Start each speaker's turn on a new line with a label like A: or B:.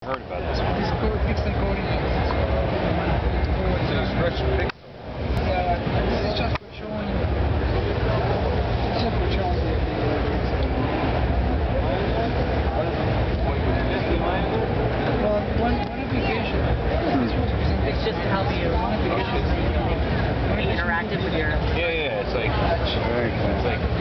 A: heard about this one.
B: It's called pixel coding.
A: So stretch pixel.
B: Yeah, this is just for showing. It's just for showing the well, one application.
C: It's just to help you.
B: One application.
C: Be interactive with your.
A: Yeah, it's like.
D: Very cool.
A: It's like.